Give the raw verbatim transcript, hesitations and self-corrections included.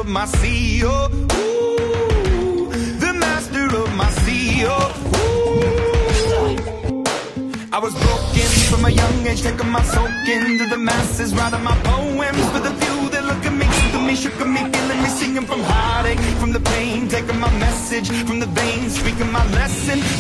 my sea. Oh, ooh, the master of my sea. Oh, ooh. I was broken from a young age, taking my soak into the masses, writing my poems for the few that look at me, to me, shook at me, feeling me, singing from heartache, from the pain, taking my message from the veins, speaking my lesson